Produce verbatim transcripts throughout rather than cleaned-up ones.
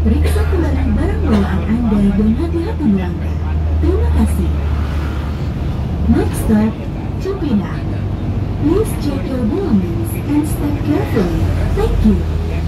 Periksa kembali barang bawaan Anda dan hati-hati melangkah. Terima kasih. Next stop, Cipinang. Please check your belongings and step carefully. Thank you.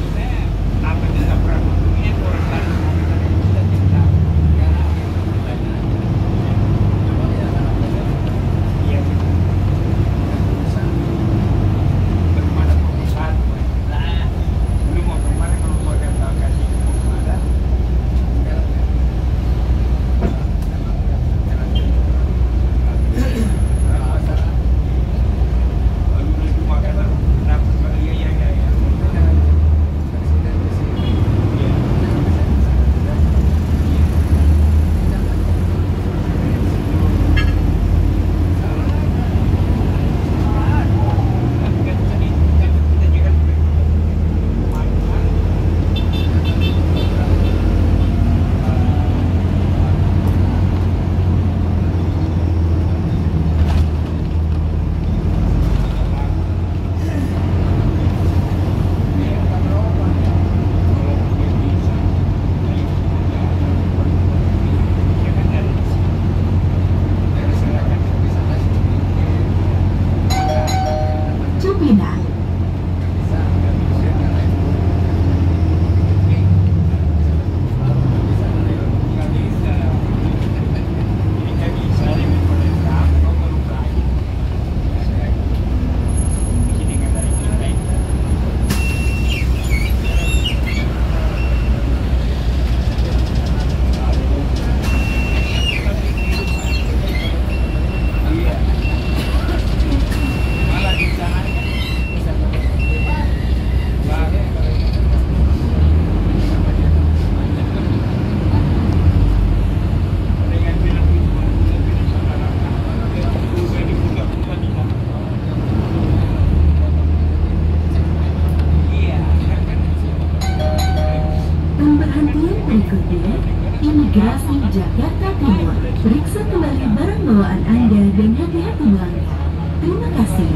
Imigrasi Jakarta Timur. Periksa kembali barang bawaan Anda dan hati-hati melangkah. Terima kasih.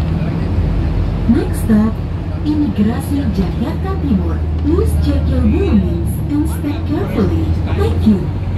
Next stop, Imigrasi Jakarta Timur. Please check your belongings and step carefully. Thank you.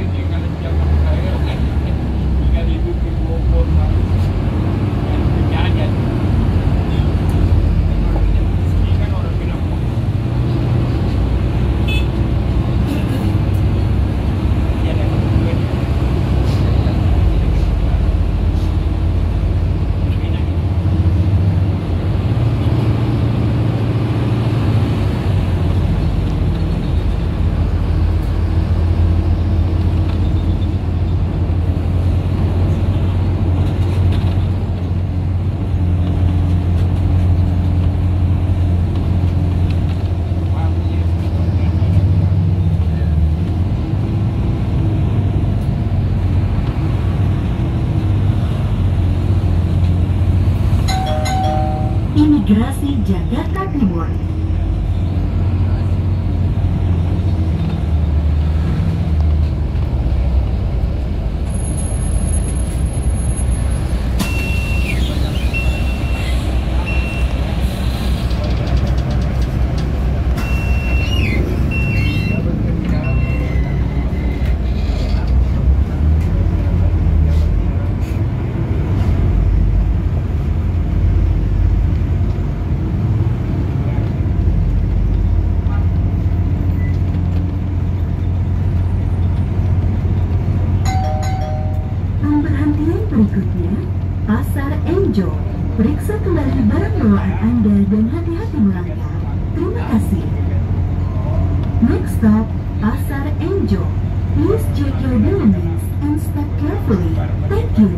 Imigrasi Jakarta Timur. Berikutnya, Pasar Enjo. Periksa kembali barang bawaan Anda dan hati-hati melangkah. Terima kasih. Next stop, Pasar Enjo. Please check your belongings and step carefully. Thank you.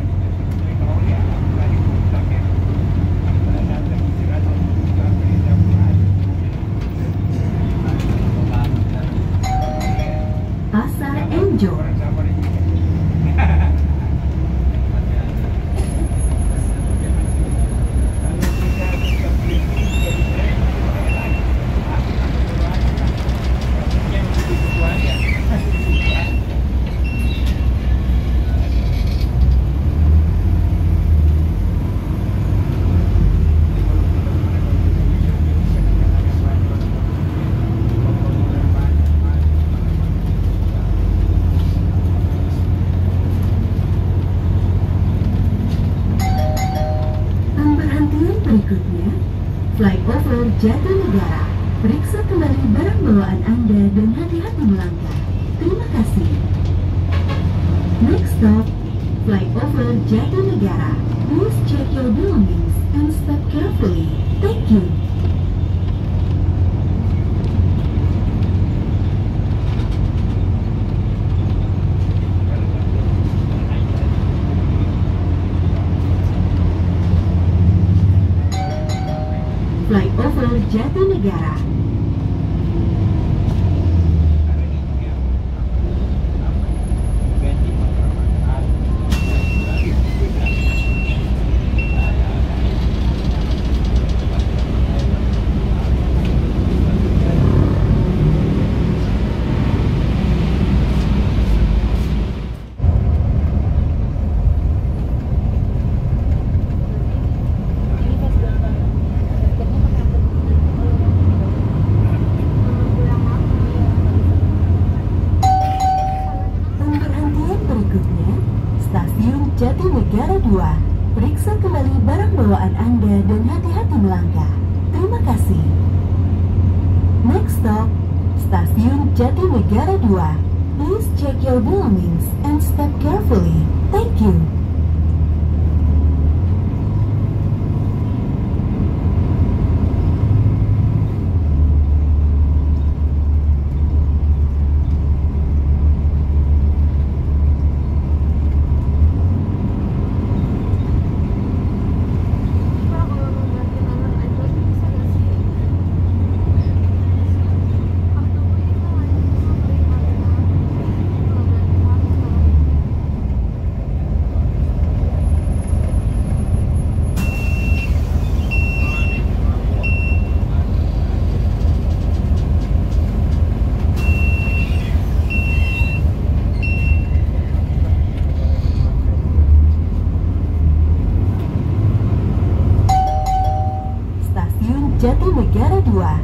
Pasar Enjo. Flyover Jatinegara. Periksa kembali barang bawaan Anda dan hati-hati melangkah. Terima kasih. Next stop, Flyover Jatinegara. Please check your belongings and step carefully. Thank you. Flyover Jatinegara. Jatinegara dua. Periksa kembali barang bawaan Anda dan hati-hati melangkah. Terima kasih. Next stop, Stasiun Jatinegara dua. Please check your belongings and step carefully. Thank you. Jatinegara dua.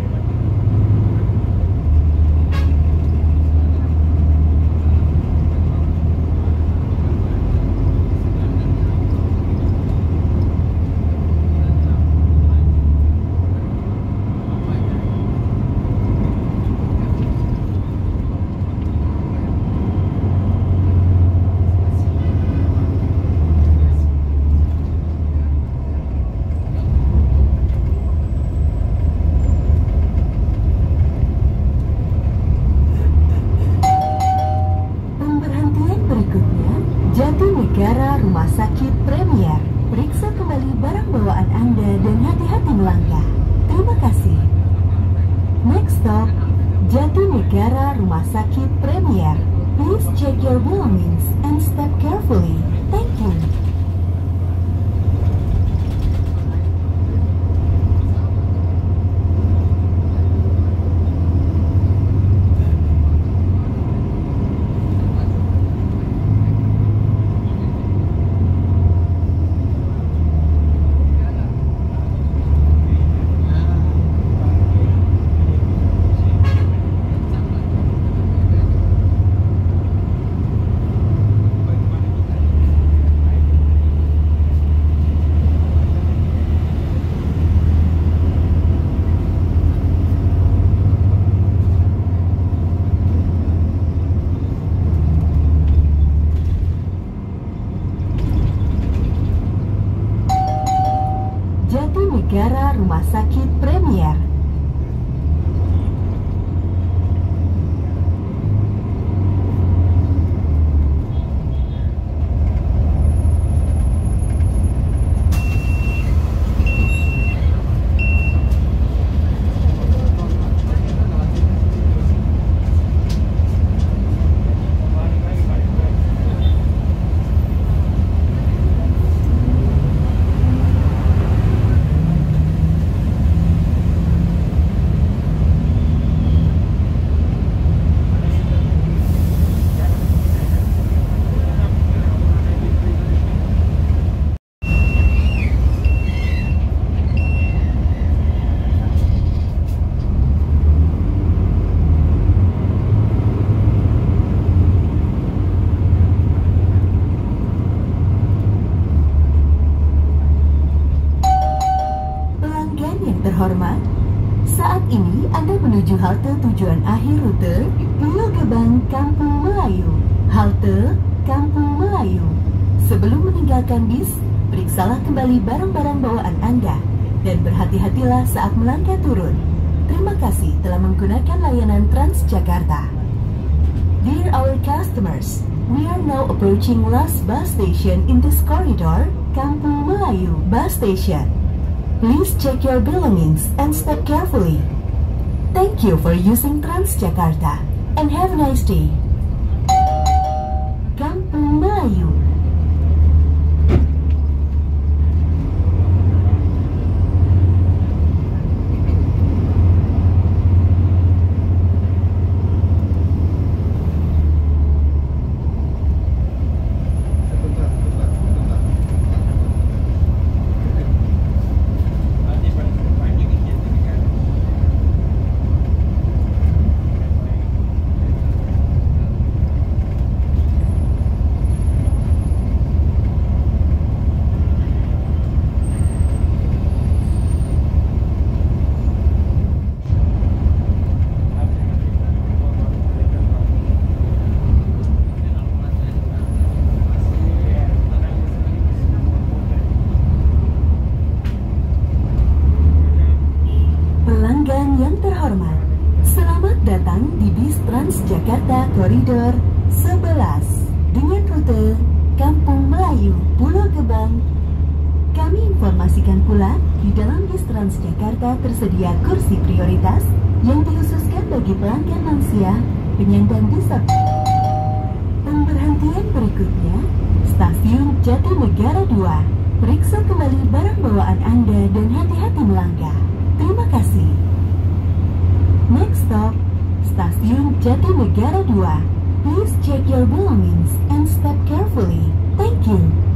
Jatinegara Rumah Sakit Premier. Periksa kembali barang bawaan Anda dan hati-hati melangkah. Terima kasih. Next stop, Jatinegara Rumah Sakit Premier. Please check your belongings and step carefully. Thank you. rute Kampung Melayu. Sebelum meninggalkan bis, periksalah kembali barang-barang bawaan Anda dan berhati-hatilah saat melangkah turun. Terima kasih telah menggunakan layanan Transjakarta. Dear our customers, we are now approaching last bus station in this corridor, Kampung Melayu bus station. Please check your belongings and step carefully. Thank you for using Transjakarta and have a nice day. Kampung Melayu. Yang terhormat, selamat datang di bis Transjakarta Koridor sebelas dengan rute Kampung Melayu Pulau Gebang. Kami informasikan pula, di dalam bis Transjakarta tersedia kursi prioritas yang dikhususkan bagi pelanggan lansia, penyandang disabilitas. Pemberhentian berikutnya, Stasiun Jatinegara dua. Periksa kembali barang bawaan Anda dan hati-hati melangkah. Terima kasih. Next stop, Stasiun Jatinegara dua. Please check your belongings and step carefully. Thank you.